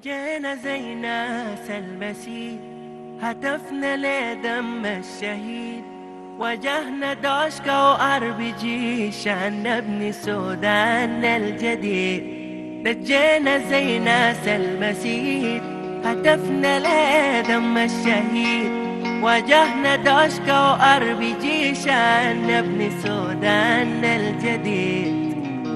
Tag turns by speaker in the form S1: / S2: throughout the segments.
S1: جينا زي ناس المسيح، هتفنا لدم الشهيد، واجهنا دوشكا وار بي جي عشان نبني سوداننا الجديد. نجينا زي ناس المسيح، هتفنا لدم الشهيد، واجهنا دوشكا وار بي جي عشان نبني سوداننا الجديد.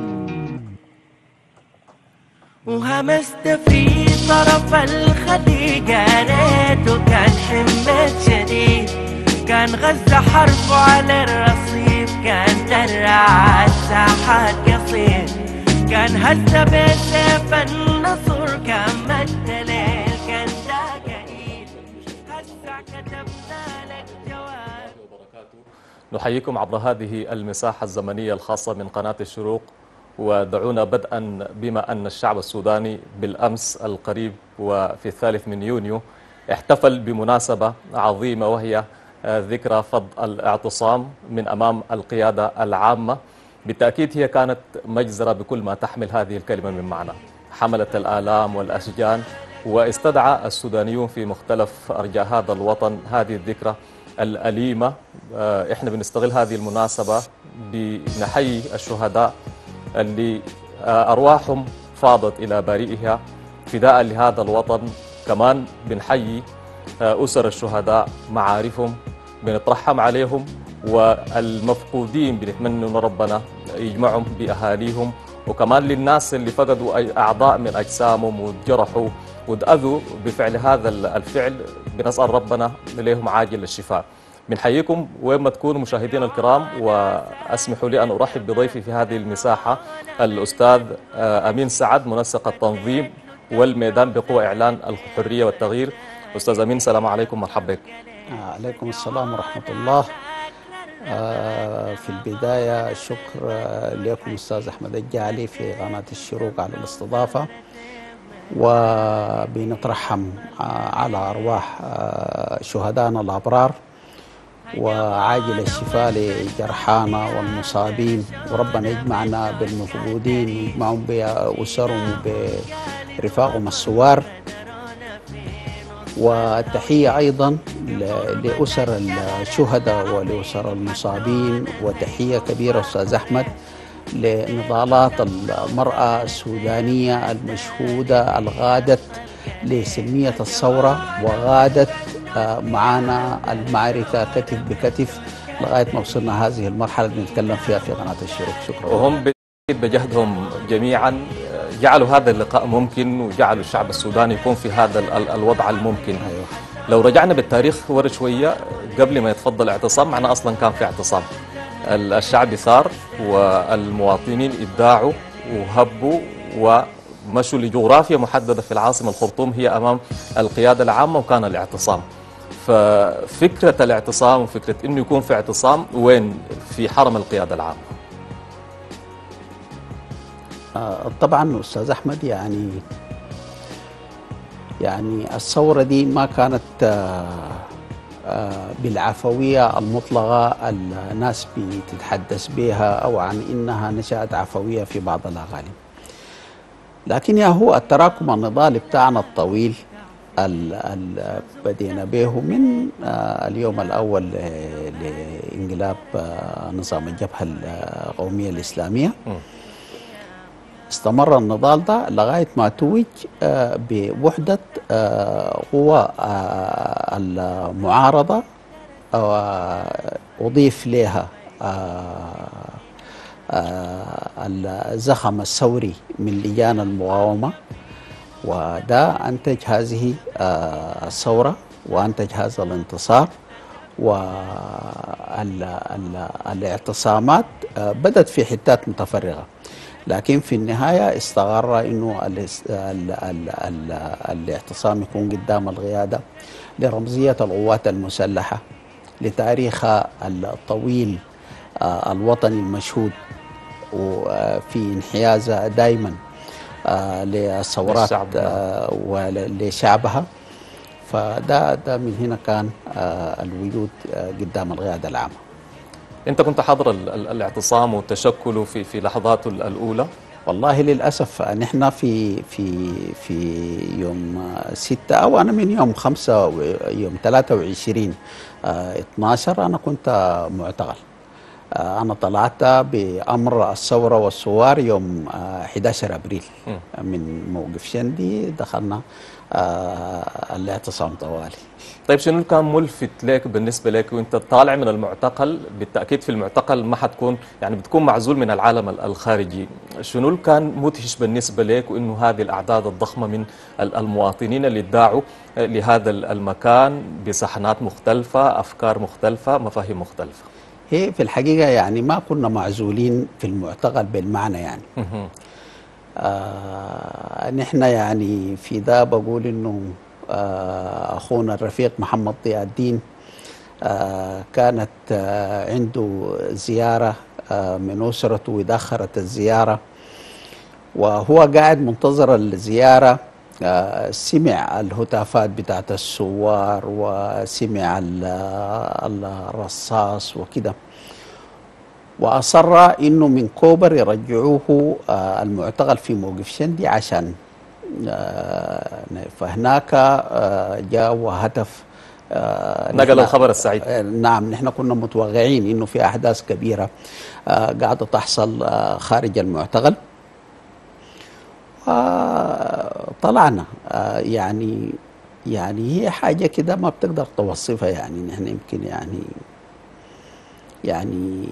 S1: وهمست في طرف الخليج قريته كان حمد شديد، كان غزة حرفه على الرصيف، كان درع الساحات قصير، كان هز بسيف النصر، كان مد ليل كان داقيل، هسع كتبنا لك جواب.
S2: نحييكم عبر هذه المساحة الزمنية الخاصة من قناة الشروق. ودعونا بدءا بما أن الشعب السوداني بالأمس القريب وفي 3 من يونيو احتفل بمناسبة عظيمة، وهي ذكرى فض الاعتصام من أمام القيادة العامة. بالتأكيد هي كانت مجزرة بكل ما تحمل هذه الكلمة من معنى، حملت الآلام والأشجان، واستدعى السودانيون في مختلف أرجاء هذا الوطن هذه الذكرى الأليمة. احنا بنستغل هذه المناسبة بنحيي الشهداء اللي أرواحهم فاضت إلى بارئها فداء لهذا الوطن. كمان بنحيي أسر الشهداء، معارفهم بنترحم عليهم، والمفقودين بنتمنى أن ربنا يجمعهم بأهاليهم، وكمان للناس اللي فقدوا أعضاء من أجسامهم وتجرحوا وتأذوا بفعل هذا الفعل بنسأل ربنا لهم عاجل الشفاء. بنحييكم وين ما تكونوا مشاهدينا الكرام، واسمحوا لي أن أرحب بضيفي في هذه المساحة الأستاذ أمين سعد، منسق التنظيم والميدان بقوى إعلان الحرية والتغيير. أستاذ أمين، السلام عليكم، مرحبا بك.
S3: عليكم السلام ورحمة الله. في البداية الشكر لكم أستاذ أحمد الجعلي في قناة الشروق على الاستضافة، وبنترحم على أرواح شهدائنا الأبرار، وعاجل الشفاء لجرحانا والمصابين، وربنا يجمعنا بالمفقودين ويجمعهم بأسرهم وبرفاقهم الثوار. والتحية أيضا لأسر الشهداء ولأسر المصابين، وتحية كبيرة أستاذ أحمد لنضالات المرأة السودانية المشهودة الغادت لسلمية الثورة، وغادت معنا المعركة كتف بكتف لغاية ما وصلنا هذه المرحلة اللي بنتكلم فيها في قناة الشروق. شكرا.
S2: وهم بجهدهم جميعا جعلوا هذا اللقاء ممكن، وجعلوا الشعب السوداني يكون في هذا الوضع الممكن.
S3: أيوة.
S2: لو رجعنا بالتاريخ ورا شوية قبل ما يتفضل الاعتصام، معنا أصلا كان في اعتصام، الشعب ثار والمواطنين ابداعوا وهبوا ومشوا لجغرافيا محددة في العاصمة الخرطوم هي أمام القيادة العامة، وكان الاعتصام. ففكرة الاعتصام وفكرة أنه يكون في اعتصام وين؟ في حرم القيادة العامة.
S3: طبعا أستاذ أحمد، يعني الثورة دي ما كانت بالعفوية المطلقة الناس بتتحدث بها، أو عن إنها نشأت عفوية في بعض الأغاني، لكن هو التراكم النضالي بتاعنا الطويل بدينا به من اليوم الأول لانقلاب نظام الجبهة القومية الإسلامية. استمر النضال ده لغاية ما توج بوحدة قوى المعارضة، أضيف لها الزخم الثوري من لجان المقاومة، وده أنتج هذه الثورة وأنتج هذا الانتصار. والاعتصامات بدت في حتات متفرغة، لكن في النهاية استقر إنه الاعتصام يكون قدام القيادة لرمزية القوات المسلحة، لتاريخها الطويل الوطني المشهود، وفي انحيازها دائما للثورات ولشعبها. فده من هنا كان الوجود قدام القيادة العامة.
S2: أنت كنت حاضر الاعتصام وتشكله في لحظاته الأولى؟
S3: والله للأسف نحن في يوم 6 أو أنا من يوم 5 يوم 23 12 أنا كنت معتقل. أنا طلعت بأمر الثورة والثوار يوم 11 أبريل من موقف شندي، دخلنا الاعتصام طوالي.
S2: طيب شنو كان ملفت لك بالنسبة لك وانت طالع من المعتقل؟ بالتأكيد في المعتقل ما حتكون يعني بتكون معزول من العالم الخارجي، شنو كان مدهش بالنسبة لك وانه هذه الأعداد الضخمة من المواطنين اللي ادعوا لهذا المكان بصحنات مختلفة، أفكار مختلفة، مفاهيم مختلفة؟
S3: هي في الحقيقة يعني ما كنا معزولين في المعتقل بالمعنى يعني. نحن يعني في ده بقول انه اخونا الرفيق محمد ضياء الدين كانت عنده زيارة من أسرته وتأخرت الزيارة، وهو قاعد منتظر الزيارة سمع الهتافات بتاعت الثوار وسمع الرصاص وكده، وأصر إنه من كوبر يرجعوه المعتقل في موقف شندي عشان فهناك جاء وهتف
S2: نقل الخبر السعيد.
S3: نعم، نحن كنا متوقعين إنه في أحداث كبيرة قاعدة تحصل خارج المعتقل. طلعنا يعني هي حاجة كده ما بتقدر توصفها، يعني نحن يمكن يعني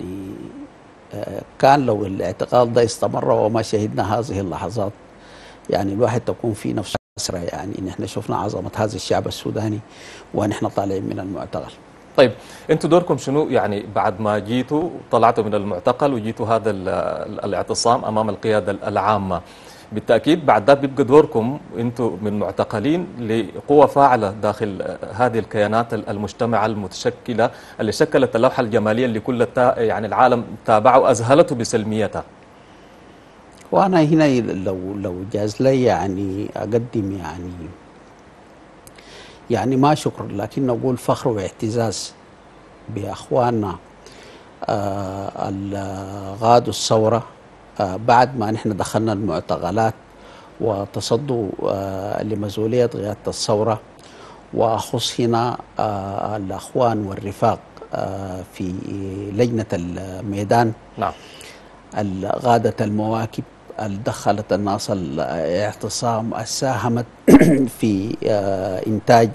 S3: كان لو الاعتقال ده استمر وما شهدنا هذه اللحظات يعني الواحد تكون في نفسه أسرة. يعني نحن شفنا عظمة هذا الشعب السوداني ونحن طالعين من المعتقل.
S2: طيب انتوا دوركم شنو يعني بعد ما جيتوا طلعتوا من المعتقل وجيتوا هذا الاعتصام امام القيادة العامة؟ بالتأكيد بعد ذلك بيبقى دوركم انتوا من معتقلين لقوة فاعلة داخل هذه الكيانات المجتمعة المتشكلة اللي شكلت اللوحة الجمالية اللي كل يعني العالم تابعه وأذهلته بسلميتها.
S3: وأنا هنا لو جاز لي يعني أقدم يعني ما شكر لكن أقول فخر واعتزاز بأخواننا غادوا الثورة بعد ما نحن دخلنا المعتقلات وتصدوا لمسؤولية قيادة الثورة، وأخص هنا الأخوان والرفاق في لجنة الميدان.
S2: نعم.
S3: غادة المواكب دخلت الناس الاعتصام، ساهمت في إنتاج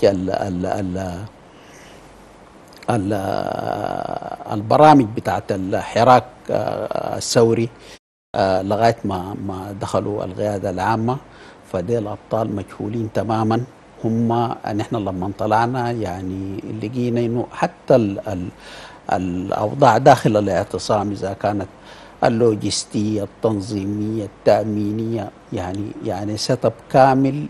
S3: البرامج بتاعت الحراك الثوري لغاية ما دخلوا القيادة العامة. فدي الأبطال مجهولين تماما. هم نحن لما طلعنا يعني لقينا إنه حتى الأوضاع داخل الاعتصام إذا كانت اللوجستية التنظيمية التأمينية يعني سيت اب كامل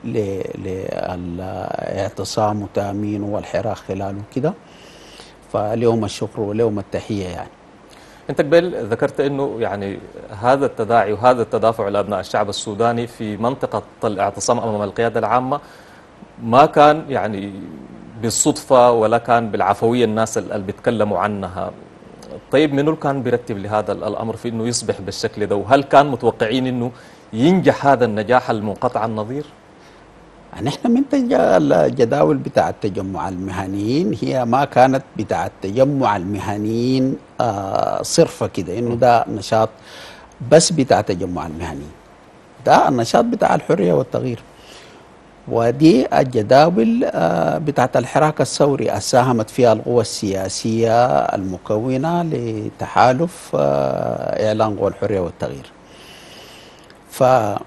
S3: للاعتصام وتأمينه والحراك خلاله كده. فاليوم الشكر واليوم التحية. يعني
S2: انت قبل ذكرت انه يعني هذا التداعي وهذا التدافع لابناء الشعب السوداني في منطقة الاعتصام امام القيادة العامة ما كان يعني بالصدفة ولا كان بالعفوية الناس اللي بيتكلموا عنها. طيب منو كان بيرتب لهذا الأمر في أنه يصبح بالشكل ده؟ وهل كان متوقعين أنه ينجح هذا النجاح المنقطع النظير؟
S3: نحن من الجداول بتاع التجمع المهنيين هي ما كانت بتاع التجمع المهنيين صرفة كده إنه ده نشاط بس بتاع التجمع المهنيين، ده النشاط بتاع الحرية والتغيير. ودي الجداول بتاعت الحراك الثوري ساهمت فيها القوى السياسية المكونة لتحالف إعلان قوى الحرية والتغيير. ف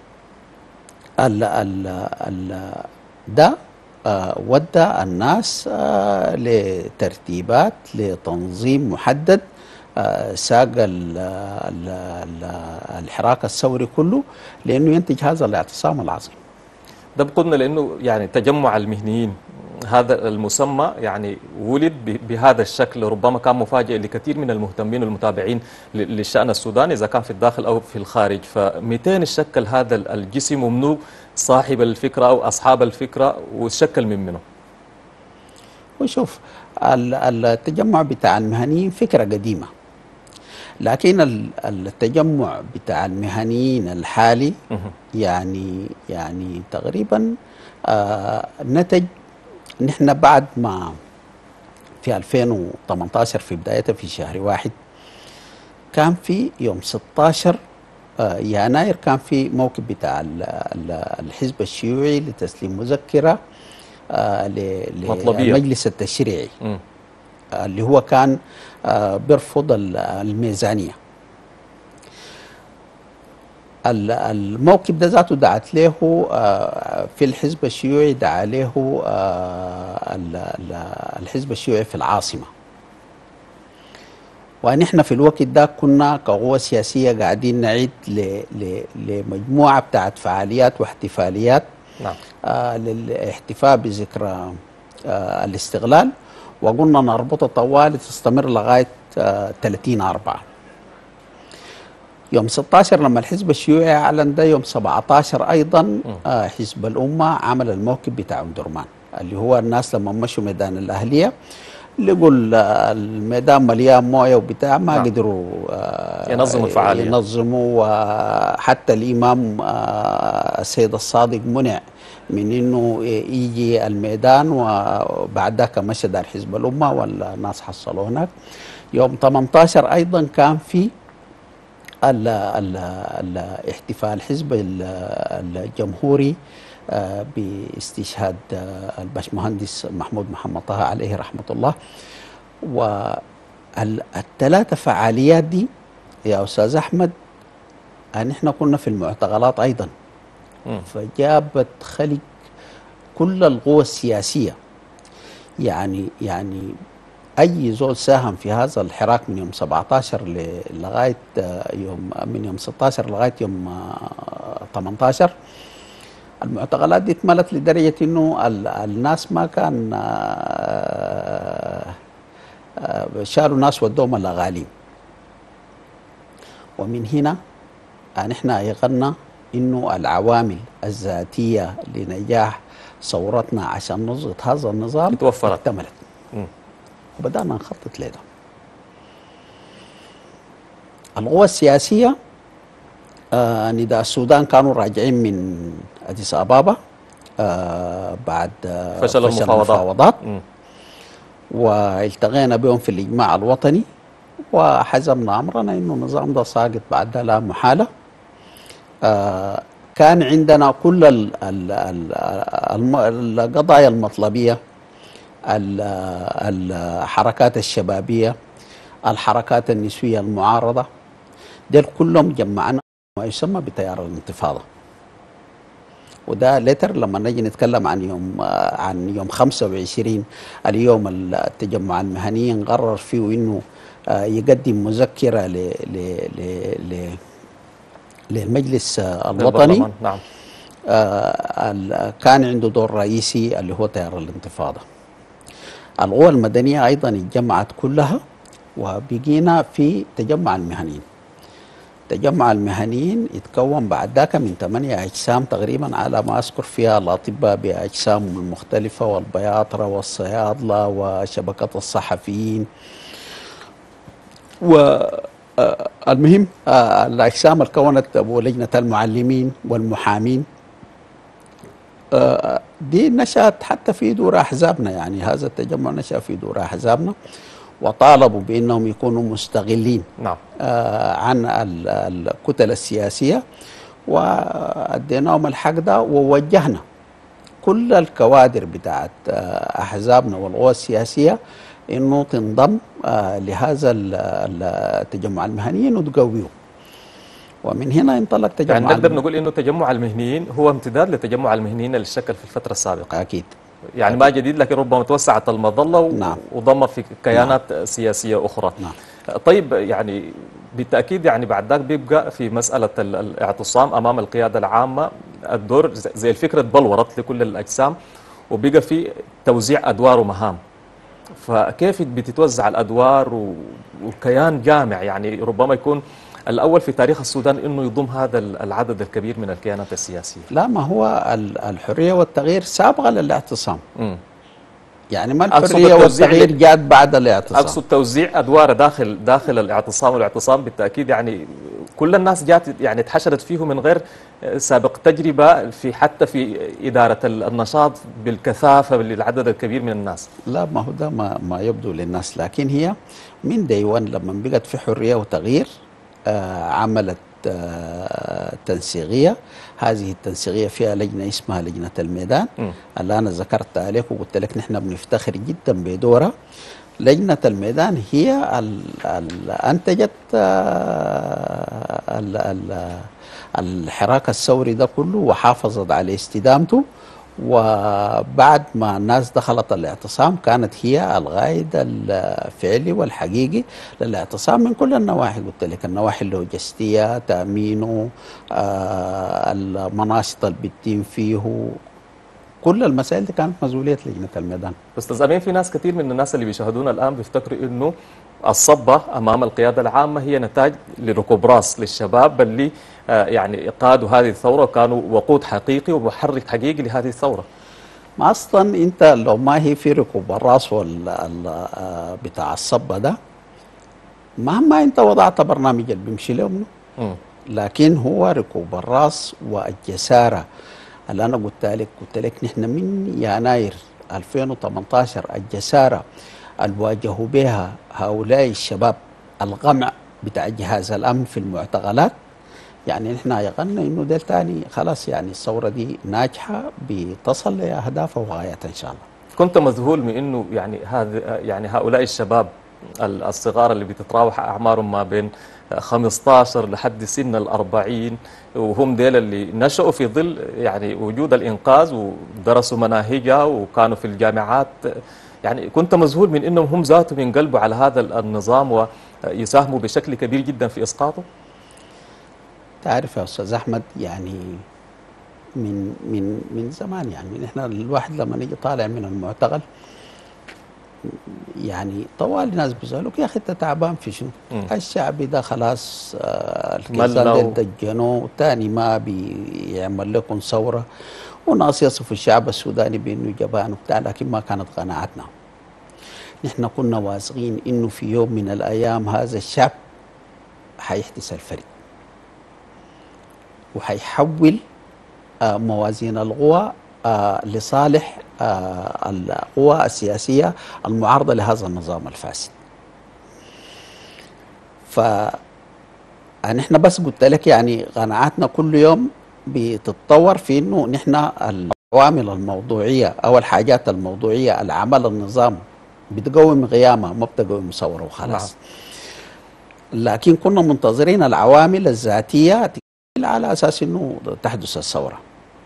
S3: ده ودى الناس لترتيبات لتنظيم محدد ساق الحراك الثوري كله لأنه ينتج هذا الاعتصام العظيم.
S2: ده بقولنا لأنه يعني تجمع المهنيين هذا المسمى يعني ولد بهذا الشكل، ربما كان مفاجئ لكثير من المهتمين والمتابعين للشأن السوداني إذا كان في الداخل أو في الخارج. فمتين شكل هذا الجسم ومنو صاحب الفكرة أو أصحاب الفكرة وشكل من منه؟
S3: وشوف التجمع بتاع المهنيين فكرة قديمة، لكن التجمع بتاع المهنيين الحالي يعني تقريبا نتج نحن بعد ما في 2018 في بدايتها في شهر واحد كان في يوم 16 يناير كان في موكب بتاع الحزب الشيوعي لتسليم مذكرة للمجلس التشريعي اللي هو كان بيرفض الميزانية. الموكب ده ذاته دعت له في الحزب الشيوعي، دعا له الحزب الشيوعي في العاصمة، ونحن في الوقت ده كنا كقوة سياسية قاعدين نعيد لمجموعة بتاعت فعاليات واحتفاليات للاحتفاء بذكرى الاستغلال، وقلنا نربطها طوال تستمر لغاية 30/4. يوم 16 لما الحزب الشيوعي أعلن ده، يوم 17 أيضا حزب الأمة عمل الموكب بتاع درمان، اللي هو الناس لما مشوا ميدان الأهلية لقوا الميدان مليان مويه وبتاع، ما قدروا
S2: ينظموا الفعالية،
S3: ينظموا. وحتى الإمام السيد الصادق منع من انه يجي الميدان، وبعد ذاك مشى دار حزب الأمة والناس حصلوا هناك. يوم 18 أيضا كان في الاحتفال الحزب الجمهوري باستشهاد الباشمهندس محمود محمد طه عليه رحمة الله. والثلاثة فعاليات دي يا أستاذ أحمد نحن كنا في المعتقلات أيضا، فجابت خلق كل القوى السياسية. يعني أي زول ساهم في هذا الحراك من يوم 17 لغاية من يوم 16 لغاية يوم 18. المعتقلات دي اتملت لدرجة انه الناس ما كان شالوا ناس ودوهم الأغاليم. ومن هنا نحن أيقنا انه العوامل الذاتية لنجاح ثورتنا عشان نضغط هذا النظام اكتملت، وبدأنا نخطط لده. القوى السياسية نداء السودان كانوا راجعين من أديس أبابا بعد
S2: فشل المفاوضات،
S3: والتقينا بهم في الإجماع الوطني وحزمنا أمرنا إنه النظام ده ساقط بعد لا محالة. كان عندنا كل القضايا المطلبية، الحركات الشبابية، الحركات النسوية المعارضة، دول كلهم جمعنا ما يسمى بتيار الانتفاضة. وده لتر لما نجي نتكلم عن يوم 25 اليوم التجمع المهني قرر فيه انه يقدم مذكرة للمجلس الوطني.
S2: نعم.
S3: كان عنده دور رئيسي اللي هو تيار الانتفاضة. القوى المدنية أيضا اتجمعت كلها، وبقينا في تجمع المهنيين. تجمع المهنيين يتكون بعد ذاك من 8 أجسام تقريبا على ما أذكر، فيها الأطباء بأجسامهم المختلفة، والبياطرة والصيادلة وشبكة الصحفيين. والمهم الأجسام اللي كونت لجنة المعلمين والمحامين دي نشأت حتى في دور أحزابنا. يعني هذا التجمع نشأ في دور أحزابنا، وطالبوا بأنهم يكونوا مستغلين عن الكتل السياسية، وأديناهم الحق ده، ووجهنا كل الكوادر بتاعت أحزابنا والقوى السياسية إنه تنضم لهذا التجمع المهنيين وتقويه. ومن هنا انطلق تجمع،
S2: يعني نقدر نقول إنه تجمع المهنيين هو امتداد لتجمع المهنيين اللي شكل في الفترة السابقة.
S3: أكيد.
S2: يعني أكيد. ما جديد، لكن ربما توسعت المظلة
S3: نعم.
S2: وضم في كيانات سياسية أخرى.
S3: نعم.
S2: طيب، يعني بالتأكيد يعني بعد ذاك بيبقى في مسألة الاعتصام أمام القيادة العامة الدور زي الفكرة تبلورت لكل الأجسام، وبقى في توزيع أدوار ومهام. فكيف بتتوزع الأدوار وكيان جامع يعني ربما يكون الأول في تاريخ السودان إنه يضم هذا العدد الكبير من الكيانات السياسية؟
S3: لا، ما هو الحرية والتغيير سابقة للاعتصام. يعني ما
S2: أقصد
S3: الحرية
S2: التوزيع
S3: والتغيير جاءت بعد الاعتصام.
S2: أقصد توزيع أدوار داخل الاعتصام، والاعتصام بالتأكيد يعني كل الناس جات يعني اتحشرت فيه من غير سابق تجربة في حتى في إدارة النشاط بالكثافة للعدد الكبير من الناس.
S3: لا، ما هو ده ما يبدو للناس، لكن هي من ديوان لما بقت في حرية وتغيير عملت تنسيقية. هذه التنسيقية فيها لجنة اسمها لجنة الميدان اللي أنا ذكرتها لك وقلت لك نحن بنفتخر جدا بدورها. لجنة الميدان هي أنتجت الحراك الثوري ده كله وحافظت على استدامته، وبعد ما الناس دخلت الاعتصام كانت هي القائد الفعلي والحقيقي للاعتصام من كل النواحي. قلت لك النواحي اللوجستية، تأمينه، المناشط اللي بتتم فيه، كل المسائل دي كانت مسؤولية لجنة الميدان.
S2: أستاذ أمين، في ناس كثير من الناس اللي بيشاهدونا الآن بيفتكروا إنه الصبة أمام القيادة العامة هي نتاج لركوب راس للشباب اللي يعني قادوا هذه الثورة وكانوا وقود حقيقي ومحرك حقيقي لهذه الثورة.
S3: ما أصلا أنت لو ما هي في ركوب الراس بتاع الصبة ده، مهما أنت وضعت برنامج اللي بيمشي له منه، لكن هو ركوب الراس والجسارة اللي أنا قلت لك نحن من يناير 2018 الجسارة اللي واجهوا بها هؤلاء الشباب القمع بتاع جهاز الأمن في المعتقلات. يعني نحن يقلنا إنه ده تاني خلاص، يعني الثورة دي ناجحة بتصل لأهدافها وغاياتها إن شاء الله.
S2: كنت مذهول من إنه يعني هؤلاء الشباب الصغار اللي بتتراوح أعمارهم ما بين 15 لحد سن 40، وهم ديل اللي نشأوا في ظل يعني وجود الإنقاذ ودرسوا مناهجها وكانوا في الجامعات. يعني كنت مذهول من إنهم هم ذاتهم ينقلبوا على هذا النظام ويساهموا بشكل كبير جدا في إسقاطه.
S3: تعرف يا أستاذ أحمد، يعني من زمان، يعني نحن الواحد لما نيجي طالع من المعتقل يعني طوال ناس بيسألوك يا أخي أنت تعبان في شنو؟ الشعب ده خلاص الكيزان ده دجنوه والتاني ما بيعمل لكم ثورة، وناس يصفوا الشعب السوداني بأنه جبان وبتاع، لكن ما كانت قناعتنا. نحن كنا واثقين إنه في يوم من الأيام هذا الشعب حيحدث الفرق وحيحول موازين القوى لصالح القوى السياسية المعارضة لهذا النظام الفاسد. فنحن بس قلت لك يعني قناعاتنا كل يوم بتتطور في انه نحن العوامل الموضوعية او الحاجات الموضوعية العمل النظام بتقوم قيامة ما بتقوم ثورة وخلاص. لكن كنا منتظرين العوامل الذاتية على اساس انه تحدث الثورة.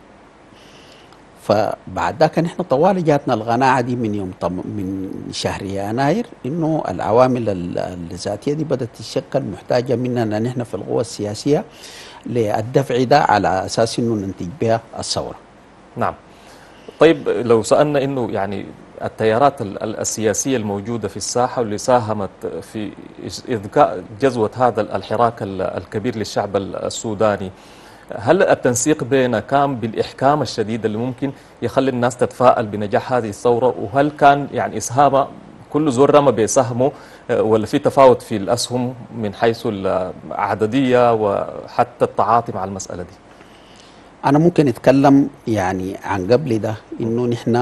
S3: فبعد ذاك نحن طوال جاتنا القناعه دي من شهر يناير انه العوامل الذاتيه دي بدات تتشكل، محتاجه مننا نحن في القوى السياسيه للدفع ده على اساس انه ننتج بها الثوره.
S2: نعم. طيب لو سالنا انه يعني التيارات السياسيه الموجوده في الساحه واللي ساهمت في اذكاء جذوه هذا الحراك الكبير للشعب السوداني، هل التنسيق بيننا كان بالإحكام الشديد اللي ممكن يخلي الناس تتفائل بنجاح هذه الثورة؟ وهل كان يعني إسهام كل زور رمى بيساهموا ولا في تفاوت في الأسهم من حيث العددية وحتى التعاطي مع المسألة دي؟
S3: أنا ممكن أتكلم يعني عن قبل ده، إنه نحن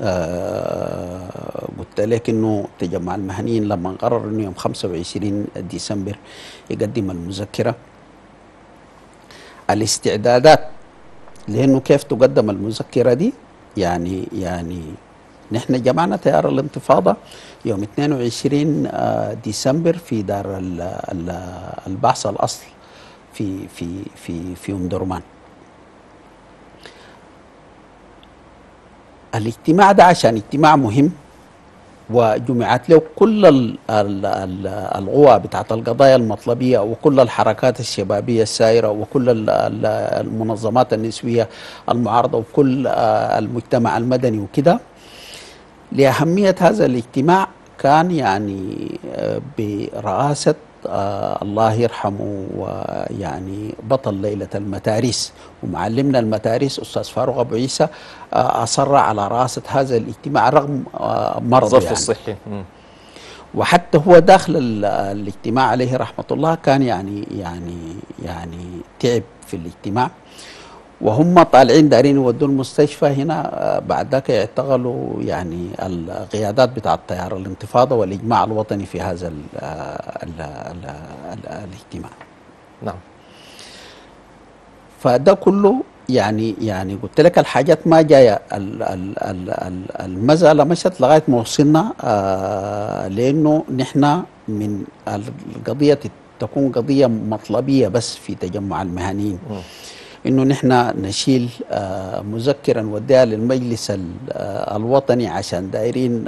S3: قلت لك إنه تجمع المهنيين لما قرر إنه يوم 25 ديسمبر يقدم المذكرة، الاستعدادات لأنه كيف تقدم المذكرة دي يعني نحن جمعنا تيار الانتفاضة يوم 22 ديسمبر في دار البحث الأصل في أم درمان. الاجتماع ده عشان اجتماع مهم وجمعت له كل القوى بتاعت القضايا المطلبية وكل الحركات الشبابية السائرة وكل المنظمات النسوية المعارضة وكل المجتمع المدني وكده. لأهمية هذا الاجتماع كان يعني برئاسة الله يرحمه ويعني بطل ليلة المتاريس ومعلمنا المتاريس أستاذ فاروق أبو عيسى أصر على رئاسة هذا الاجتماع رغم مرضه
S2: الظرف
S3: يعني.
S2: الصحي.
S3: وحتى هو داخل الاجتماع عليه رحمة الله كان يعني تعب في الاجتماع، وهم طالعين دارين يودوا المستشفى هنا بعد ذاك يعتقلوا يعني القيادات بتاع التيار الانتفاضة والإجماع الوطني في هذا الاجتماع.
S2: نعم.
S3: فده كله يعني قلت لك الحاجات ما جايه، المساله مشت لغايه ما وصلنا لانه نحن من القضيه تكون قضيه مطلبيه بس في تجمع المهنيين، انه نحن نشيل مذكرا نوديها للمجلس الوطني عشان دايرين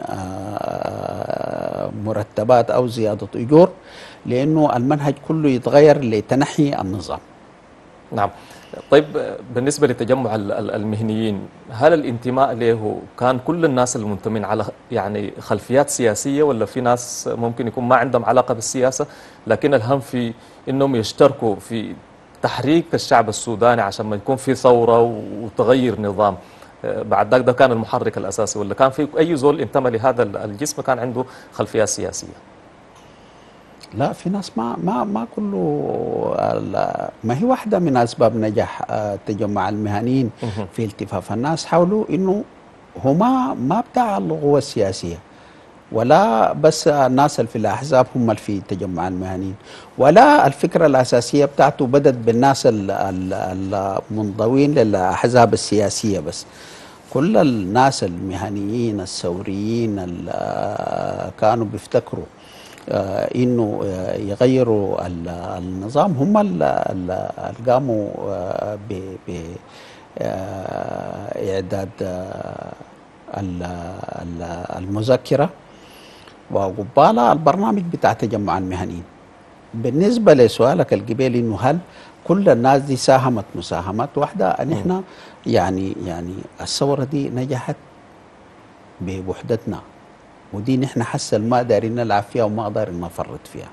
S3: مرتبات او زياده اجور، لانه المنهج كله يتغير لتنحي النظام.
S2: نعم. طيب بالنسبة لتجمع المهنيين، هل الانتماء له كان كل الناس المنتمين على يعني خلفيات سياسية، ولا في ناس ممكن يكون ما عندهم علاقة بالسياسة لكن الهم في انهم يشتركوا في تحريك الشعب السوداني عشان ما يكون في ثورة وتغير نظام؟ بعد ذلك ده كان المحرك الأساسي، ولا كان في أي زول انتمى لهذا الجسم كان عنده خلفيات سياسية؟
S3: لا، في ناس ما كله ما هي واحدة من أسباب نجاح تجمع المهنيين في التفاف الناس حاولوا إنه هو ما بتاع القوى السياسية، ولا بس الناس اللي في الأحزاب هم اللي في تجمع المهنيين، ولا الفكرة الأساسية بتاعته بدت بالناس المنضوين للأحزاب السياسية بس. كل الناس المهنيين الثوريين كانوا بيفتكروا انه يغيروا النظام هم اللي قاموا باعداد المذكره وقبالها البرنامج بتاع تجمع المهنيين. بالنسبه لسؤالك القبيل انه هل كل الناس دي ساهمت مساهمات واحده، نحن يعني الثوره دي نجحت بوحدتنا، ودي نحن حسن ما دارين نلعب فيها وما دارين نفرط فيها.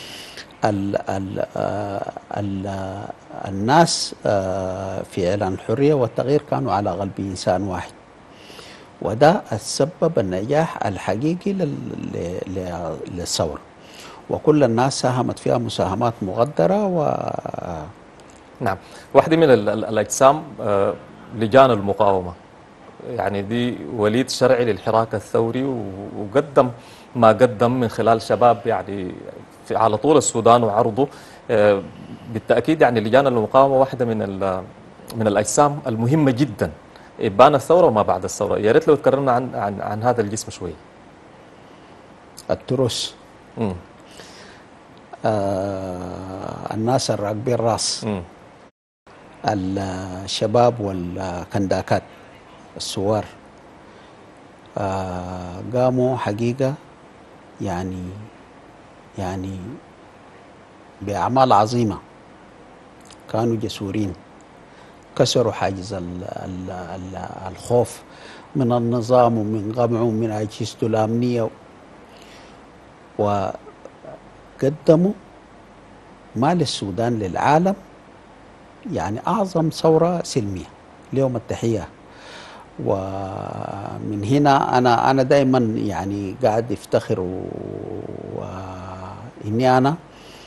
S3: الناس في إعلان الحرية والتغيير كانوا على قلب إنسان واحد، وده السبب النجاح الحقيقي للثورة، وكل الناس ساهمت فيها مساهمات مقدرة.
S2: نعم. واحدة من الأجسام لجان المقاومة، يعني دي وليد شرعي للحراك الثوري، وقدم ما قدم من خلال شباب يعني على طول السودان وعرضه. بالتأكيد يعني لجان المقاومة واحدة من الأجسام المهمة جدا إبان الثورة وما بعد الثورة. يا ريت لو تكررنا عن هذا الجسم شوي.
S3: التروس، الناس الراكبين راس، الشباب والكنداكات الثوار، قاموا حقيقة يعني بأعمال عظيمة، كانوا جسورين، كسروا حاجز الخوف من النظام ومن قمعه ومن أجهزته الأمنية، وقدموا ما للسودان للعالم يعني أعظم ثورة سلمية. لهم التحية. ومن هنا أنا دائما يعني قاعد افتخر إني أنا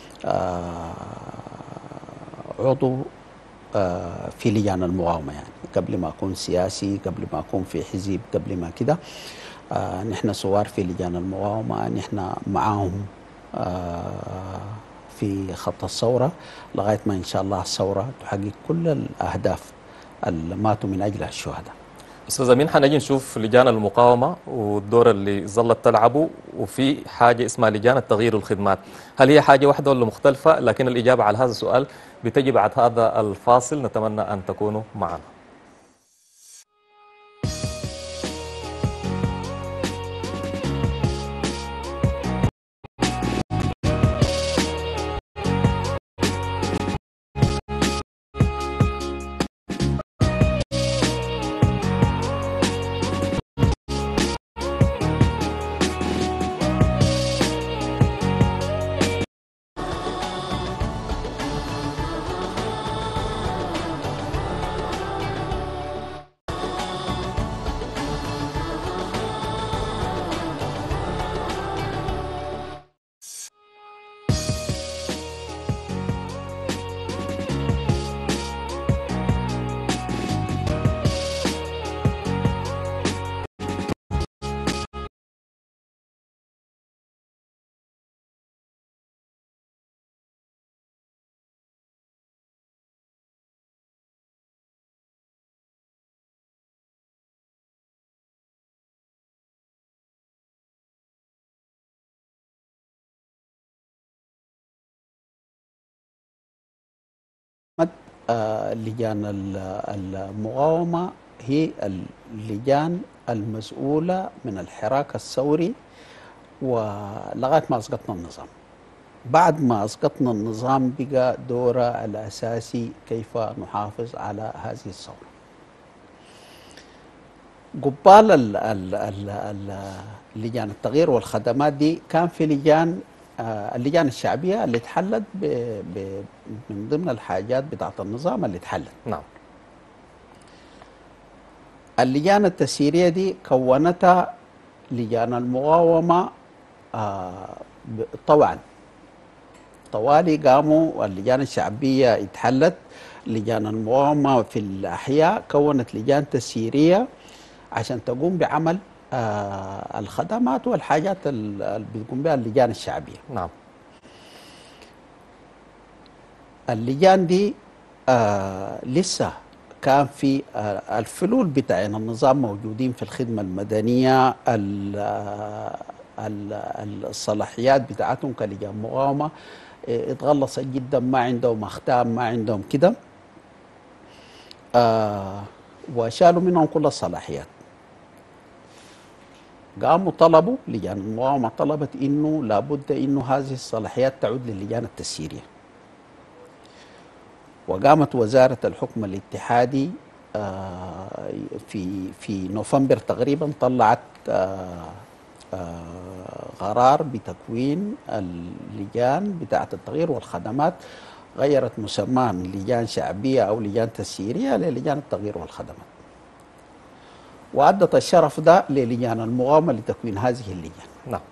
S3: عضو في لجان المقاومة، يعني قبل ما أكون سياسي، قبل ما أكون في حزب، قبل ما كده نحن صغار في لجان المقاومة، نحن معاهم في خط الثورة لغاية ما إن شاء الله الثورة تحقق كل الأهداف اللي ماتوا من أجلها الشهداء.
S2: أستاذ أمين، حنجي نشوف لجان المقاومة والدور اللي ظلت تلعبه، وفي حاجة اسمها لجان التغيير والخدمات، هل هي حاجة واحدة ولا مختلفة؟ لكن الإجابة على هذا السؤال بتجي بعد هذا الفاصل، نتمنى أن تكونوا معنا.
S3: لجان المقاومة هي اللجان المسؤولة من الحراك الثوري ولغاية ما أسقطنا النظام. بعد ما أسقطنا النظام بقى دورها الأساسي كيف نحافظ على هذه الثورة. قبال لجان التغيير والخدمات دي كان في اللجان الشعبية اللي اتحلت من ضمن الحاجات بتاعت النظام اللي اتحلت.
S2: نعم.
S3: اللجان التسييرية دي كونتها لجان المقاومة طبعا طوالي قاموا اللجان الشعبية اتحلت. لجان المقاومة في الأحياء كونت لجان تسييرية عشان تقوم بعمل الخدمات والحاجات اللي بتقوم بها اللجان الشعبية.
S2: نعم.
S3: اللجان دي لسه كان في الفلول بتاعين النظام موجودين في الخدمة المدنية. الصلاحيات بتاعتهم كلجان مقاومة اتغلصت جدا، ما عندهم أختام، ما عندهم كده، وشالوا منهم كل الصلاحيات. قاموا طلبوا لجان المقاومة طلبت إنه لابد إنه هذه الصلاحيات تعود للجان التسييرية. وقامت وزارة الحكم الاتحادي في نوفمبر تقريبا طلعت قرار بتكوين اللجان بتاعة التغيير والخدمات، غيرت مسماها من لجان شعبية أو لجان تسييرية للجان التغيير والخدمات، وأدت الشرف ده للجان المقاومة لتكوين هذه اللجان.
S2: نعم.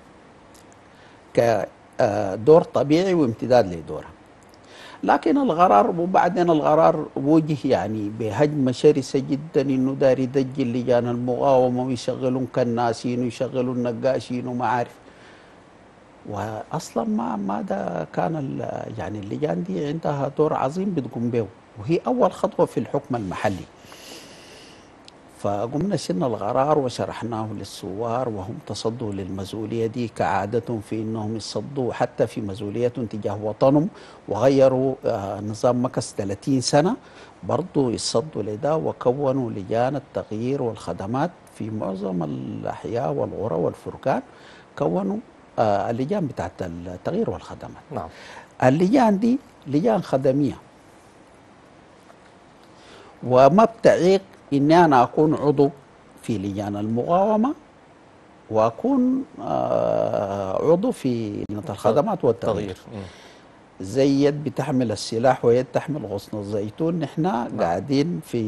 S3: كدور طبيعي وامتداد لدورها. لكن القرار وبعدين القرار وجه يعني بهجمة شرسة جدا انه داري يدجل لجان المقاومة ويشغلون كناسين ويشغلون نقاشين وما عارف. واصلا ما ده كان يعني اللجان دي عندها دور عظيم بتقوم به، وهي اول خطوة في الحكم المحلي. فقمنا شلنا القرار وشرحناه للثوار وهم تصدوا للمسؤولية دي كعادتهم في انهم يصدوا حتى في مسؤوليتهم تجاه وطنهم، وغيروا نظام مكس 30 سنة برضو يصدوا لده، وكونوا لجان التغيير والخدمات في معظم الأحياء والقرى والفرقان. كونوا اللجان بتاعت التغيير والخدمات.
S2: نعم.
S3: اللجان دي لجان خدمية، وما بتعيق إني أنا أكون عضو في لجان المقاومة وأكون عضو في لجنة الخدمات والتغيير. زي يد بتحمل السلاح ويد تحمل غصن الزيتون، نحن قاعدين في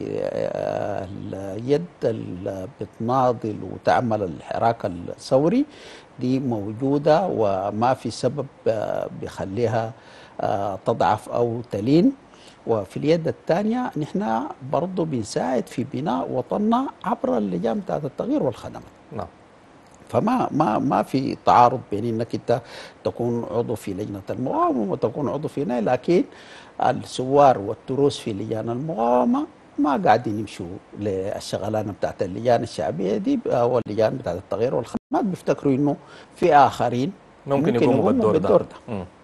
S3: اليد اللي بتناضل وتعمل الحراك الثوري دي موجودة، وما في سبب بيخليها تضعف أو تلين. وفي اليد الثانية نحن برضو بنساعد في بناء وطننا عبر اللجان بتاعت التغيير والخدمات.
S2: نعم.
S3: فما في تعارض بين انك انت تكون عضو في لجنة المقاومة وتكون عضو في ناي، لكن الثوار والتروس في لجان المقاومة ما قاعدين يمشوا للشغلانة بتاعت اللجان الشعبية دي او اللجان بتاعت التغيير والخدمات، بيفتكروا انه في اخرين
S2: ممكن يقوموا بالدور ده.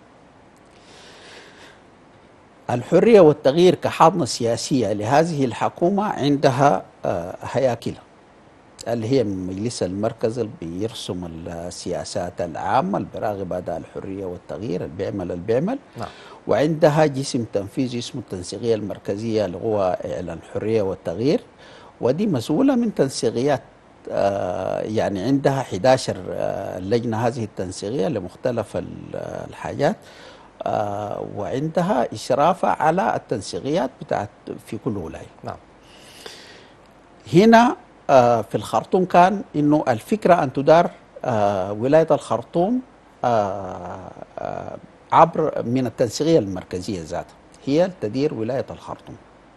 S3: الحرية والتغيير كحاضنة سياسية لهذه الحكومة عندها هياكلها اللي هي من مجلس المركز اللي بيرسم السياسات العامة اللي بيراقب أداء الحرية والتغيير اللي بيعمل.
S2: نعم.
S3: وعندها جسم تنفيذي اسمه التنسيقية المركزية اللي هو إعلان الحرية والتغيير، ودي مسؤولة من تنسيقيات يعني عندها 11 لجنة هذه التنسيقية لمختلف الحاجات، وعندها إشرافة على التنسيقيات بتاعت في كل ولاية.
S2: نعم.
S3: هنا في الخرطوم كان إنه الفكرة أن تدار ولاية الخرطوم عبر من التنسيقية المركزية ذاتها، هي تدير ولاية الخرطوم.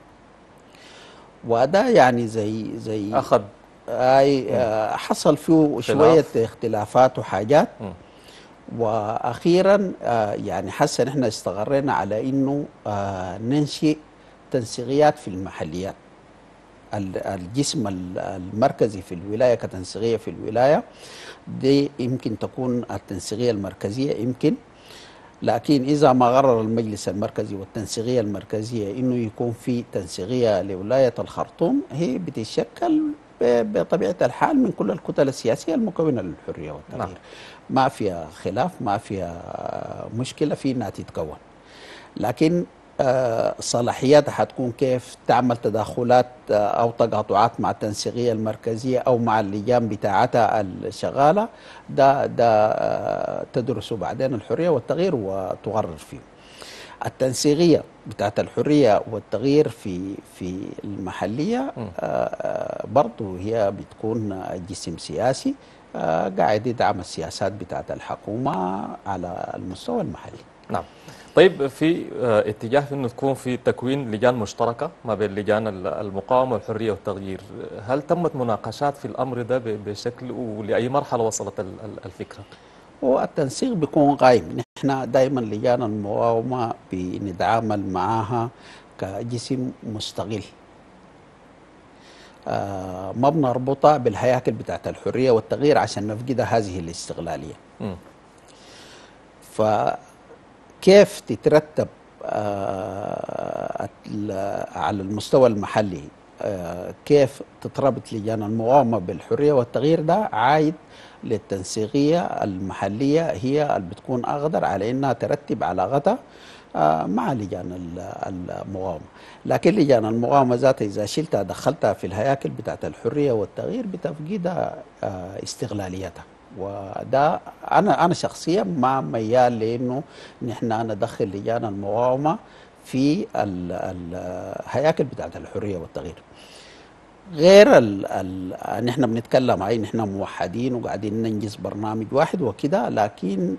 S3: وده يعني زي
S2: أخذ
S3: حصل فيه شوية اختلافات وحاجات. واخيرا يعني حسن احنا استقرينا على انه ننشئ تنسيقيات في المحليات. الجسم المركزي في الولايه كتنسيقيه في الولايه دي يمكن تكون التنسيقيه المركزيه، يمكن لكن إذا ما قرر المجلس المركزي والتنسيقية المركزية إنه يكون في تنسيقية لولاية الخرطوم، هي بتتشكل بطبيعة الحال من كل الكتل السياسية المكونة للحرية والتغيير.
S2: نعم.
S3: ما فيها خلاف، ما فيها مشكلة في إنها تتكون. لكن صلاحياتها حتكون كيف تعمل تداخلات أو تقاطعات مع التنسيقية المركزية أو مع اللجان بتاعتها الشغالة، ده تدرسه بعدين الحرية والتغيير وتقرر فيه. التنسيقية بتاعت الحرية والتغيير في المحلية برضو هي بتكون جسم سياسي قاعد يدعم السياسات بتاعت الحكومة على المستوى المحلي.
S2: نعم. طيب، في اتجاه في انه تكون في تكوين لجان مشتركه ما بين لجان المقاومه والحريه والتغيير، هل تمت مناقشات في الامر ده بشكل، ولاي مرحله وصلت الفكره؟
S3: والتنسيق بيكون قائم. نحن دائما لجان المقاومه بنتعامل معها كجسم مستقل، ما بنربطها بالهياكل بتاعت الحريه والتغيير عشان نفقد هذه الاستغلاليه. فكيف تترتب على المستوى المحلي، كيف تتربط لجان المقاومة بالحرية والتغيير، ده عايد للتنسيقية المحلية، هي اللي بتكون أقدر على أنها ترتب علاقتها مع لجان المقاومة. لكن لجان المقاومة ذاتها إذا شلتها دخلتها في الهياكل بتاعت الحرية والتغيير بتفقدها استغلاليتها. وده أنا شخصيا ما ميال لأنه نحن ندخل لجان المقاومة في الهياكل بتاعت الحرية والتغيير. غير نحن بنتكلم عن نحن موحدين وقاعدين ننجز برنامج واحد وكده، لكن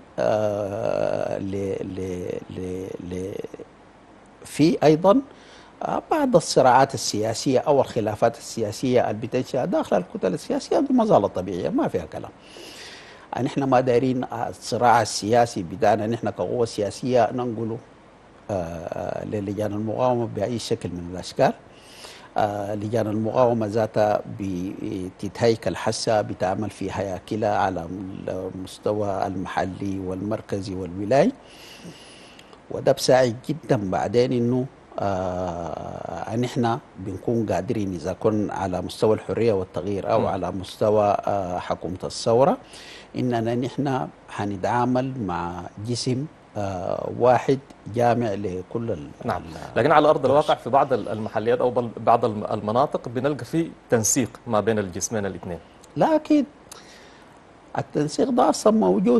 S3: في أيضا بعض الصراعات السياسية أو الخلافات السياسية اللي بتنشأ داخل الكتل السياسية دي ما زالت طبيعية، ما فيها كلام. نحن ما دايرين الصراع السياسي بتاعنا نحن كقوة سياسية ننقله للجان المقاومة بأي شكل من الأشكال. لجان المقاومة ذاتها بتتهيكل حسا، بتعمل في هياكلها على المستوى المحلي والمركزي والولاي، وده بساعد جدا بعدين انه نحن بنكون قادرين اذا كنا على مستوى الحرية والتغيير او على مستوى حكومة الثورة اننا نحن حنتعامل مع جسم واحد جامع لكل
S2: نعم. لكن على أرض الواقع في بعض المحليات أو بعض المناطق بنلقى في تنسيق ما بين الجسمين الاثنين.
S3: لا أكيد التنسيق ده أصلا موجود.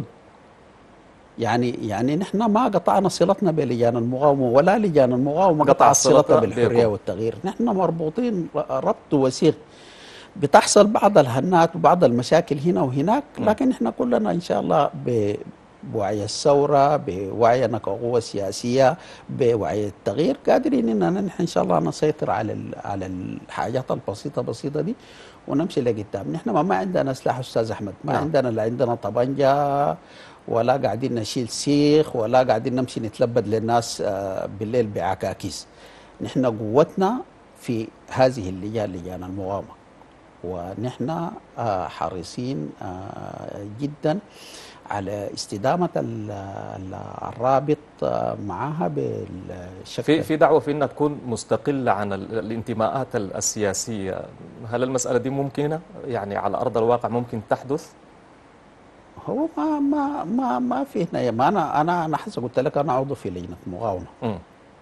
S3: يعني نحن ما قطعنا صلتنا بلجان المقاومة ولا لجان المقاومة قطعت صلتها بالحرية والتغيير. نحن مربوطين ربط وثيق. بتحصل بعض الهنات وبعض المشاكل هنا وهناك، لكن نحن كلنا إن شاء الله بوعي الثورة، بوعينا كقوة سياسية، بوعي التغيير قادرين إننا نحن إن شاء الله نسيطر على الحاجات البسيطة دي ونمشي لقدام. نحن ما عندنا سلاح أستاذ أحمد، ما عندنا، لا عندنا طبنجة ولا قاعدين نشيل سيخ ولا قاعدين نمشي نتلبد للناس بالليل بعكاكيس. نحن قوتنا في هذه اللجان، لجان المقاومة، ونحن حريصين جدا على استدامة الرابط معها بالشكل.
S2: في دعوة في أنها تكون مستقلة عن الانتماءات السياسية، هل المسألة دي ممكنة؟ يعني على أرض الواقع ممكن تحدث؟
S3: هو ما في هنا. ما أنا حسب قلت لك أنا عضو في لجنة مقاومة.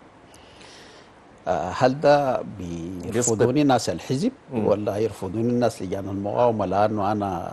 S3: هل ده بيرفضوني ناس الحزب ولا يرفضوني الناس لجان المقاومة لأنه أنا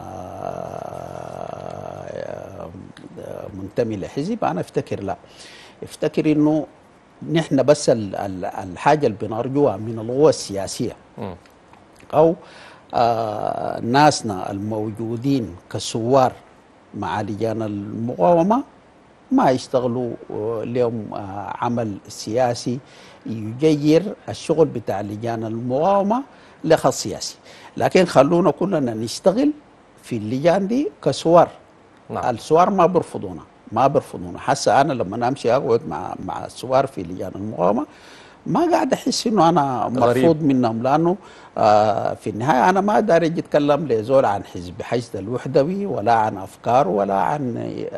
S3: منتمي لحزب؟ أنا افتكر لا، افتكر إنه نحن بس الحاجة اللي بنرجوها من القوى السياسية أو ناسنا الموجودين كسوار مع لجان المقاومة ما يشتغلوا لهم عمل سياسي يجير الشغل بتاع لجان المقاومة لخص سياسي، لكن خلونا كلنا نشتغل في اللجان دي كسوار. نعم. السوار ما بيرفضونا. حتى أنا لما أمشي أقعد مع السوار في لجان المقاومة ما قاعد احس انه انا مرفوض منهم، لانه في النهايه انا ما داري اجي اتكلم لزول عن حشد الوحدوي ولا عن افكار ولا عن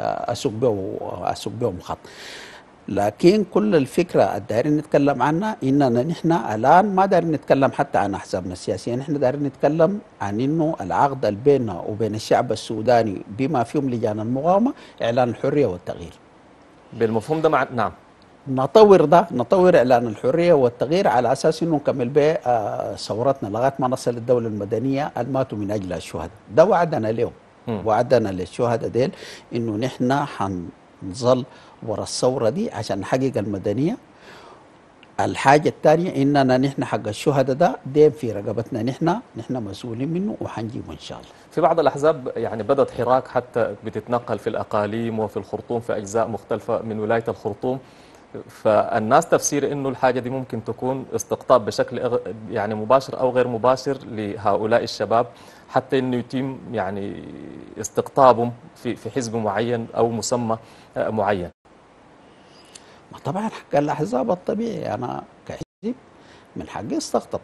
S3: اسوق بهم خط. لكن كل الفكره الدايرين نتكلم عنها اننا نحن الان ما دايرين نتكلم حتى عن احزابنا السياسيه، نحن دايرين نتكلم عن انه العقد اللي بيننا وبين الشعب السوداني بما فيهم لجان المقاومه اعلان الحريه والتغيير.
S2: بالمفهوم ده نعم.
S3: نطور اعلان الحريه والتغيير على اساس انه نكمل به ثورتنا لغايه ما نصل للدوله المدنيه الماتوا من اجل الشهداء. ده وعدنا لهم، وعدنا للشهداء ديل انه نحن حنظل ورا الثوره دي عشان نحقق المدنيه. الحاجه الثانيه اننا نحن حق الشهداء ده دين في رقبتنا، نحن مسؤولين منه وحنجيبه ان شاء الله.
S2: في بعض الأحزاب يعني بدأت حراك حتى بتتنقل في الأقاليم وفي الخرطوم في أجزاء مختلفة من ولاية الخرطوم، فالناس تفسير إنه الحاجة دي ممكن تكون استقطاب بشكل يعني مباشر أو غير مباشر لهؤلاء الشباب، حتى إنه يتم يعني استقطابهم في حزب معين أو مسمى معين.
S3: طبعا حق الأحزاب الطبيعي أنا كحزب من حقي استقطب،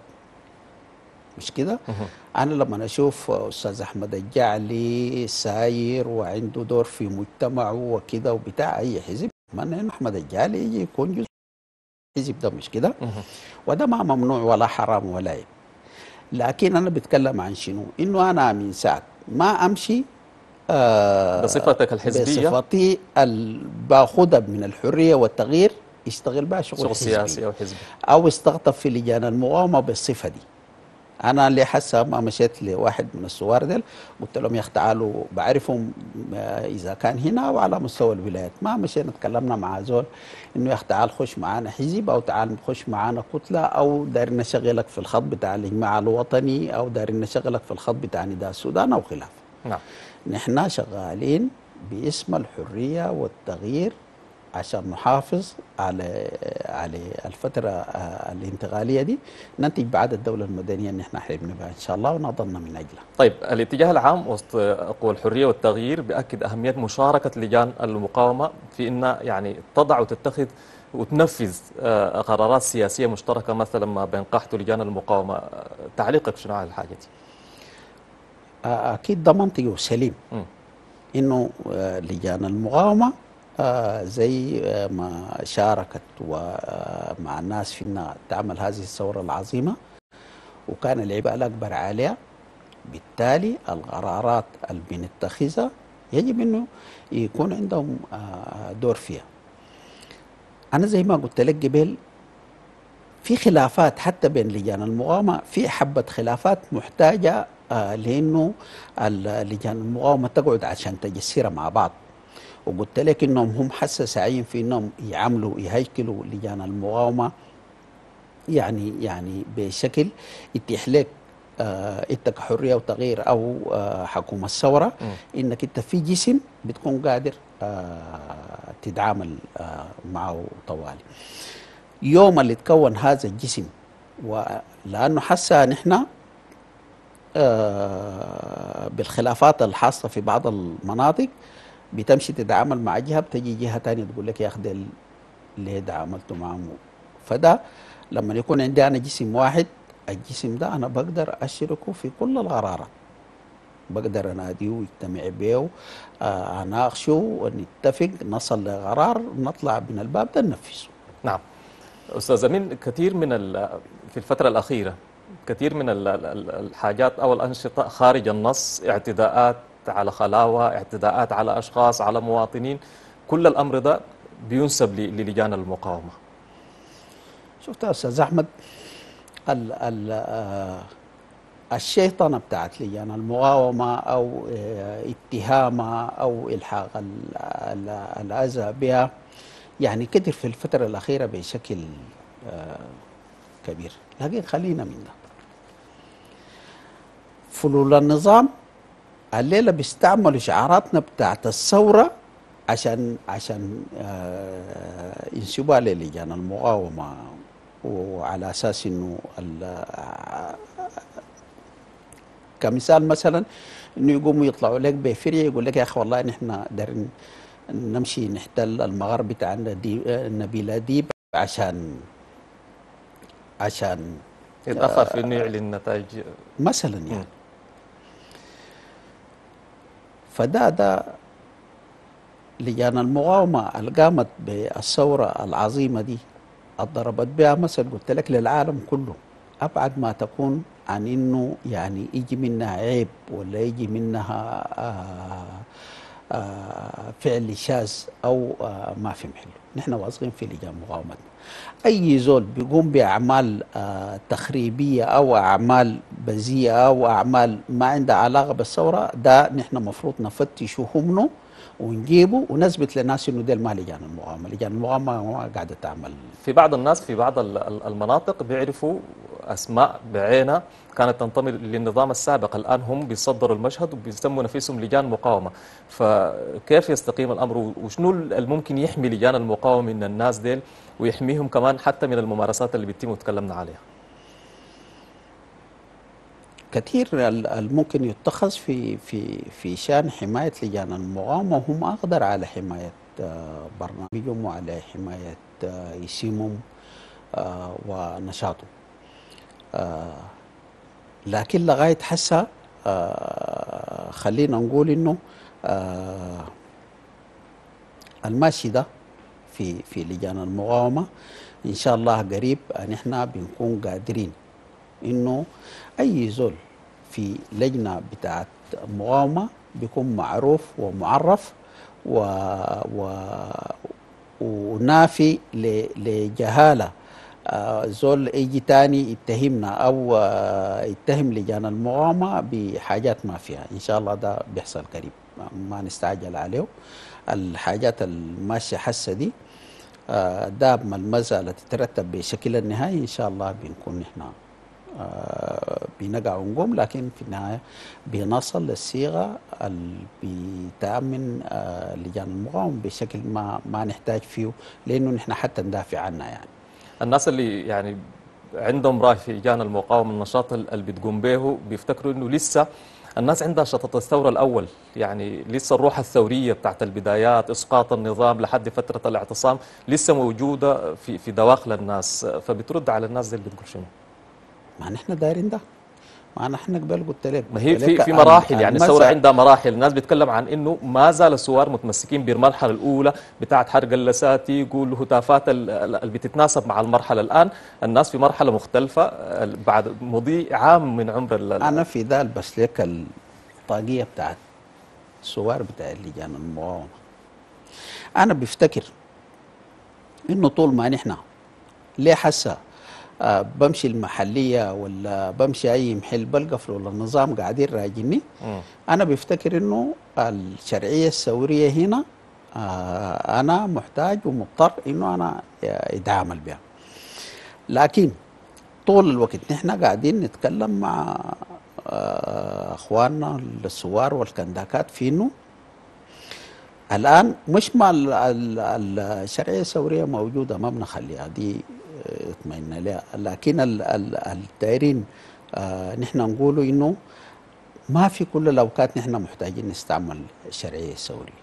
S3: مش كده؟ أنا لما أشوف أستاذ أحمد الجعلي ساير وعنده دور في مجتمعه وكده وبتاع أي حزب، أتمنى إنه أحمد الجعلي يجي يكون جزء الحزب ده، مش كده؟ وده ما ممنوع ولا حرام ولا عيب. لكن أنا بتكلم عن شنو؟ إنه أنا من ساعة ما أمشي
S2: بصفتك الحزبية،
S3: بصفتي باخذها من الحرية والتغيير يشتغل بها شغل
S2: سياسي أو حزبي
S3: أو استقطب في لجان المقاومة بالصفة دي. أنا اللي حسب ما مشيت لواحد من الثوار ديل قلت لهم يا أخي تعالوا بعرفهم إذا كان هنا أو على مستوى الولايات، ما مشينا تكلمنا مع زول إنه يا أخي تعال خش معانا حزب أو تعال خش معانا كتلة أو دايرين نشغلك في الخط بتاع الإجماع الوطني أو دايرين نشغلك في الخط بتاع نداء السودان أو خلافه.
S2: نعم.
S3: نحن شغالين باسم الحرية والتغيير عشان نحافظ على الفترة الانتقالية دي، ننتج بعد الدولة المدنية اللي نحن حلمنا بها إن شاء الله ونضلنا من أجلها.
S2: طيب الاتجاه العام وسط قوى الحرية والتغيير بأكد أهمية مشاركة لجان المقاومة في أنها يعني تضع وتتخذ وتنفذ قرارات سياسية مشتركة مثلا ما بين قحط لجان المقاومة. تعليقك شنو على الحاجة دي؟
S3: أكيد ده منطقي وسليم إنه لجان المقاومة زي ما شاركت مع الناس في أنها تعمل هذه الثورة العظيمة وكان العبء الأكبر عليها، بالتالي القرارات اللي بنتخذها يجب أنه يكون عندهم دور فيها. أنا زي ما قلت لك قبل في خلافات حتى بين لجان المقاومة، في حبة خلافات محتاجة لأنه لجان المقاومة تقعد عشان تجسرها مع بعض. وقلت لك انهم هم حسا سعيين في انهم يهيكلوا لجان المقاومه يعني بشكل يتيح لك انت كحريه وتغيير او حكومه الثوره انك انت في جسم بتكون قادر تتعامل معه طوالي. يوم اللي تكون هذا الجسم ولانه حسا نحن بالخلافات الحاصله في بعض المناطق بتمشي تتعامل مع جهه بتجي جهه ثانيه تقول لك يا اخي ده اللي تعاملتوا معهم. فده لما يكون عندي انا جسم واحد، الجسم ده انا بقدر اشركه في كل القرارات، بقدر اناديه ويجتمع به اناقشه ونتفق نصل لقرار نطلع من الباب ده ننفذه.
S2: نعم استاذ امين، كثير من في الفتره الاخيره كثير من الحاجات او الانشطه خارج النص، اعتداءات على خلاوة، اعتداءات على أشخاص، على مواطنين، كل الأمر ده بينسب للجان المقاومة.
S3: شفت يا أستاذ أحمد الشيطنة بتاعت لجان المقاومة أو اتهامها أو إلحاق الأذى بها يعني كتر في الفترة الأخيرة بشكل كبير، لكن خلينا من ده. فلول النظام الليلة بيستعملوا شعاراتنا بتاعت الثورة عشان ينسبوها للجان المقاومة، وعلى أساس إنه كمثال مثلا إنه يقوموا يطلعوا لك بفرية يقول لك يا أخي والله نحن دارين نمشي نحتل المغار بتاع نبيل أديب عشان عشان
S2: يتأخر في إنه يعلن نتائج.
S3: مثلا يعني. فده لجان المقاومة اللي قامت بالثورة العظيمة دي، ضربت بها مثل قلت لك للعالم كله، أبعد ما تكون عن إنه يعني يجي منها عيب ولا يجي منها فعل شاذ أو ما في محله. نحن واثقين في لجان مقاومتنا. أي زول بيقوم بأعمال تخريبية أو أعمال بذيئة أو أعمال ما عندها علاقة بالثورة، ده نحن مفروض نفتشه منه ونجيبه ونثبت للناس انه ده ما لجان المقاومه، لجان المقاومه ما قاعده تعمل.
S2: في بعض الناس في بعض المناطق بيعرفوا أسماء بعينها كانت تنتمي للنظام السابق، الآن هم بيصدروا المشهد وبيسموا نفسهم لجان مقاومة. فكيف يستقيم الأمر، وشنو الممكن يحمي لجان المقاومة من الناس ديل ويحميهم كمان حتى من الممارسات اللي بيتم وتكلمنا عليها؟
S3: كثير الممكن يتخذ في شان حمايه لجان المقاومه، هم اقدر على حمايه برنامجهم وعلى حمايه اسمهم ونشاطهم. لكن لغايه حسا خلينا نقول انه الماشي ده في لجان المقاومه ان شاء الله قريب نحن بنكون قادرين انه اي زول في لجنه بتاعت مقاومه بيكون معروف ومعرف ونافي لجهاله زول يجي تاني يتهمنا او يتهم لجان المقاومه بحاجات ما فيها. ان شاء الله ده بيحصل قريب، ما نستعجل عليه. الحاجات الماشيه حسه دي ده المسألة تترتب بشكل النهائي ان شاء الله بنكون نحن بنقع ونقوم، لكن في النهايه بنصل للصيغه اللي بتامن لجان المقاومه بشكل ما نحتاج فيه، لانه نحن حتى ندافع عنها. يعني
S2: الناس اللي يعني عندهم رأي في لجان المقاومة، النشاط اللي بتقوم به، بيفتكروا انه لسه الناس عندها شطط الثورة الأول، يعني لسه الروح الثورية بتاعت البدايات، إسقاط النظام لحد فترة الاعتصام لسه موجودة في دواخل الناس. فبترد على الناس دي اللي بتقول شنو؟
S3: ما نحن دايرين ده، ما نحن قبل قلت لك،
S2: ما هي في مراحل، يعني الثورة عندها مراحل. الناس بتتكلم عن انه ما زال الثوار متمسكين بالمرحلة الأولى بتاعت حرق اللساتي، يقول هتافات اللي بتتناسب مع المرحلة. الآن الناس في مرحلة مختلفة بعد مضي عام من عمر
S3: أنا في ذال بس لك الطاقية بتاعت الثوار بتاع لجان المقاومة. أنا بفتكر إنه طول ما نحن ليه حسا بمشي المحلية ولا بمشي أي محل بلقف ولا النظام قاعدين راجني، أنا بفتكر إنه الشرعية الثورية هنا أنا محتاج ومضطر إنه أنا أتعامل بها. لكن طول الوقت نحن قاعدين نتكلم مع أخواننا الثوار والكنداكات في إنه الآن مش ما الشرعية الثورية موجودة ما بنخليها دي اطمئنا لها، لكن الدايرين نحن نقولوا انه ما في كل الاوقات نحن محتاجين نستعمل الشرعيه الثوريه.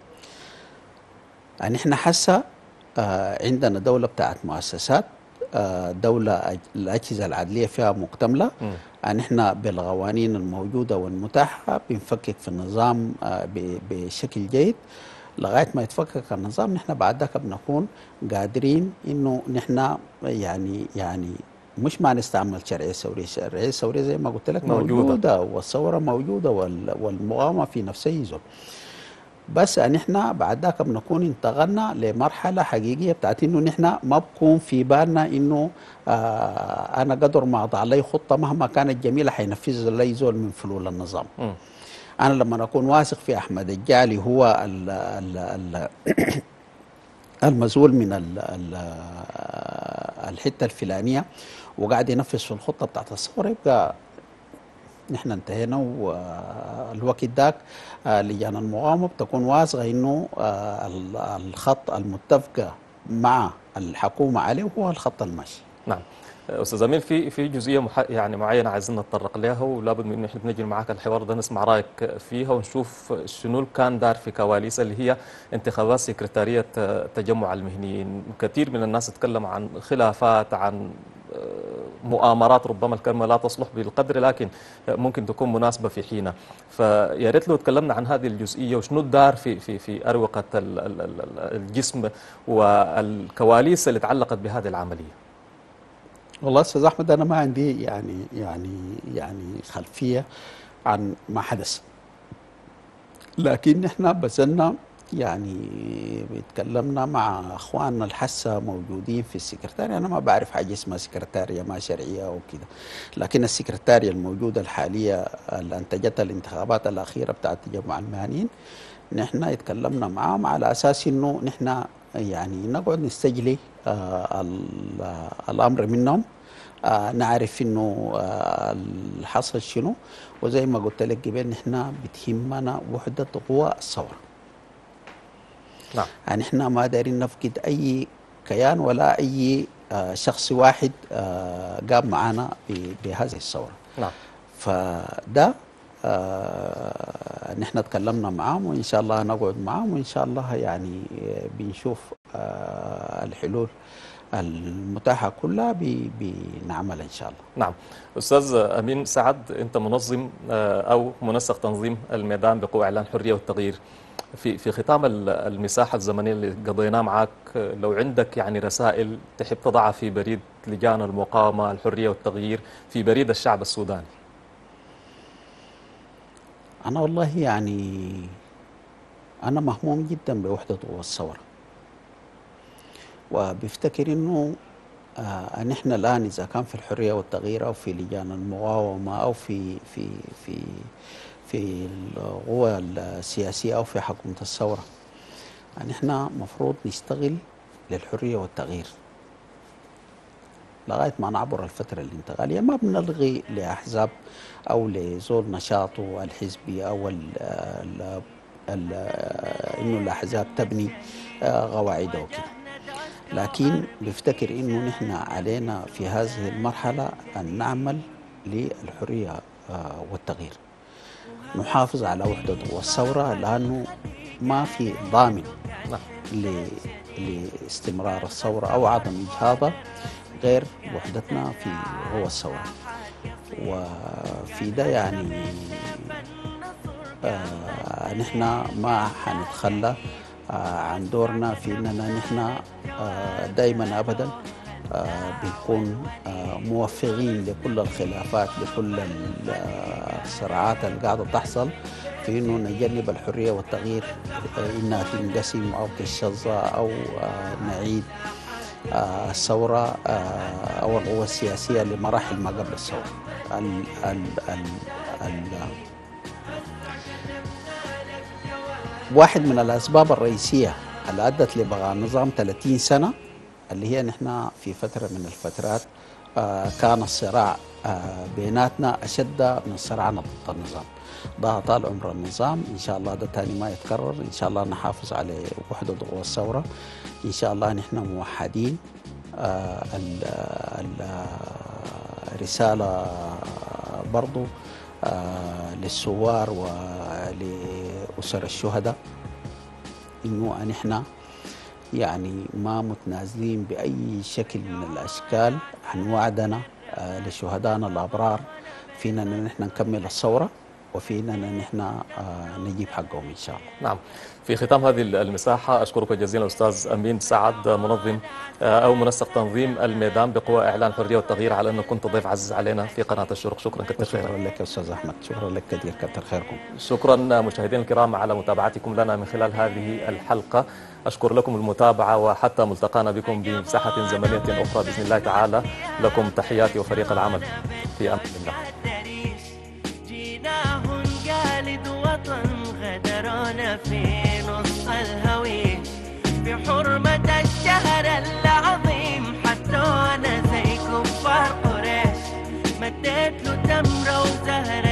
S3: يعني نحن حسا عندنا دوله بتاعت مؤسسات، دوله الاجهزه العدليه فيها مكتمله. نحن بالقوانين الموجوده والمتاحه بنفكك في النظام بشكل جيد لغايه ما يتفكك النظام. نحن بعد ذاك بنكون قادرين انه نحن يعني مش ما نستعمل الشرعيه الثوريه، الشرعيه الثوريه زي ما قلت لك موجوده والثوره موجوده والمقاومه في نفسه زول. بس نحن بعد ذاك بنكون انتقلنا لمرحله حقيقيه بتاعت انه نحن ما بكون في بالنا انه انا قدر ما اضع لي خطه مهما كانت جميله حينفذها لي زول من فلول النظام. أنا لما أكون واثق في أحمد الجعلي هو المسؤول من الحتة الفلانية وقاعد ينفذ في الخطة بتاعت الثورة، يبقى نحن انتهينا. والوقت ذاك لجان المقاومة بتكون واثقة إنه الخط المتفق مع الحكومة عليه هو الخط الماشي.
S2: نعم. استاذ امين، في جزئيه يعني معينه عايزين نتطرق لها، ولابد من ان احنا بنجي معك الحوار ده نسمع رايك فيها ونشوف شنو كان دار في كواليس اللي هي انتخابات سكرتاريه تجمع المهنيين. كثير من الناس تكلم عن خلافات، عن مؤامرات ربما الكلمة لا تصلح بالقدر، لكن ممكن تكون مناسبة في حينها. فيا ريت لو تكلمنا عن هذه الجزئية وشنو الدار في أروقة الجسم والكواليس اللي تعلقت بهذه العملية.
S3: والله استاذ احمد، انا ما عندي يعني خلفيه عن ما حدث، لكن احنا بذلنا يعني بيتكلمنا مع اخواننا الحسا موجودين في السكرتارية. انا ما بعرف حاجه اسمها سكرتارية ما شرعيه او كده، لكن السكرتارية الموجوده الحاليه اللي انتجتها الانتخابات الاخيره بتاعت تجمع المهنيين، نحن اتكلمنا معهم على اساس انه نحن يعني نقعد نستجلي الامر منهم، نعرف انه الحصل شنو. وزي ما قلت لك قبل، نحن بتهمنا وحده قوى الثوره.
S2: نعم.
S3: يعني احنا ما دايرين نفقد اي كيان ولا اي شخص واحد قام معنا بهذه الثوره.
S2: نعم.
S3: فده نحن تكلمنا معهم، وان شاء الله نقعد معهم، وان شاء الله يعني بنشوف الحلول المتاحه كلها بنعمل ان شاء الله.
S2: نعم. أستاذ أمين سعد، أنت منظم أو منسق تنظيم الميدان بقوى إعلان الحرية والتغيير. في ختام المساحة الزمنية اللي قضيناه معك، لو عندك يعني رسائل تحب تضعها في بريد لجان المقاومة الحرية والتغيير، في بريد الشعب السوداني.
S3: أنا والله يعني أنا مهموم جدا بوحدة قوى الثورة، وبفتكر إنه نحن الآن إذا كان في الحرية والتغيير أو في لجان المقاومة أو في القوى السياسية أو في حكومة الثورة، نحن مفروض نشتغل للحرية والتغيير لغاية ما نعبر الفترة الانتقالية. ما بنلغي لأحزاب أو لزول نشاطه الحزبي أو إنه الأحزاب تبني قواعده وكده، لكن بفتكر إنه نحن علينا في هذه المرحلة أن نعمل للحرية والتغيير، نحافظ على وحدة الثورة، لأنه ما في ضامن لاستمرار الثورة أو عدم إجهاضها غير وحدتنا في قوى الثورة. وفي ده يعني نحن ما حنتخلى عن دورنا في اننا نحن دائما ابدا بنكون موفقين لكل الخلافات، لكل الصراعات اللي قاعده تحصل، في انه نجنب الحريه والتغيير انها تنقسم او تشظى او نعيد الثوره او القوى السياسيه لمراحل ما قبل الثوره. واحد من الاسباب الرئيسيه اللي ادت لبقاء النظام 30 سنه اللي هي نحن في فتره من الفترات كان الصراع بيناتنا اشد من صراعنا ضد النظام. ده طال عمر النظام، ان شاء الله ده تاني ما يتكرر، ان شاء الله نحافظ على وحده قوى الثوره، ان شاء الله نحن موحدين. الرساله برضو للثوار ولأسر الشهداء إنه نحن يعني ما متنازلين بأي شكل من الأشكال عن وعدنا لشهدائنا الأبرار، فينا أن نحن نكمل الثورة وفينا أن نحن نجيب حقهم إن شاء الله.
S2: نعم. في ختام هذه المساحة أشكرك جزيلا أستاذ أمين سعد، منظم أو منسق تنظيم الميدان بقوى إعلان الحرية والتغيير، على أنه كنت ضيف عزيز علينا في قناة الشروق. شكرا كثير.
S3: شكرا لك أستاذ أحمد، شكرا لك كثير، كثر خيركم.
S2: شكرا مشاهدينا الكرام على متابعتكم لنا من خلال هذه الحلقة. أشكر لكم المتابعة، وحتى ملتقانا بكم بمساحة زمنية أخرى بإذن الله تعالى. لكم تحياتي وفريق العمل في أمان الله.
S1: غدرنا في نص الهوية بحرمة الشهر العظيم، حتى أنا زي كفار قريش مديت له تمرة وزهرة.